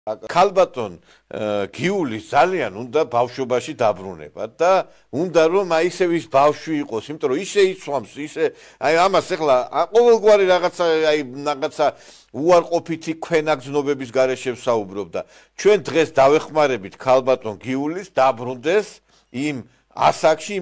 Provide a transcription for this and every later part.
ქალბატონ გიულის ძალიან უნდა ბავშვობაში დაბრუნება და უნდა რომ აი ისე ვის ბავშვი იყოს, იმიტომ რომ ისე იცვამს, ისე აი ამას ეხლა ყოველგვარი რაღაცა უარყოფითი ქვენაგზნობების გარეშე ვსაუბრობ და ჩვენ დღეს დავეხმარებით ქალბატონ გიულის დაბრუნდეს იმ ასაკში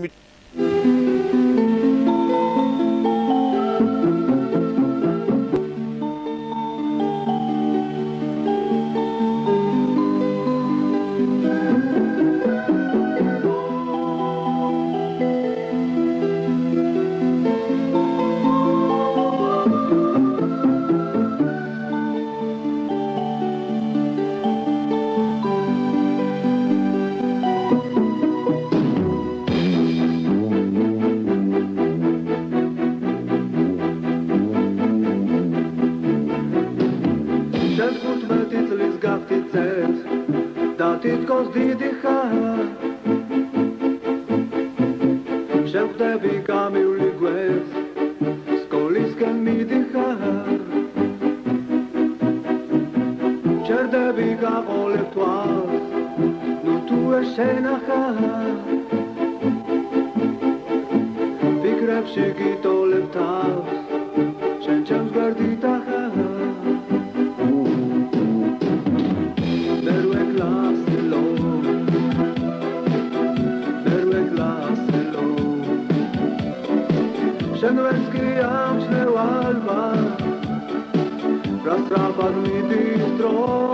თითქოს დიდი ხარ შევხვდები გამივლი გვერდს სკოლისკენ მიდიხარ ჩერდები გაყოლებ თვალს ნუ თუ ეშენახარ ფიქრებში გიტოლებ თავს შენ ჩემს გვერდით ახარ Shenvenski amshne walba Rastrapad mi distro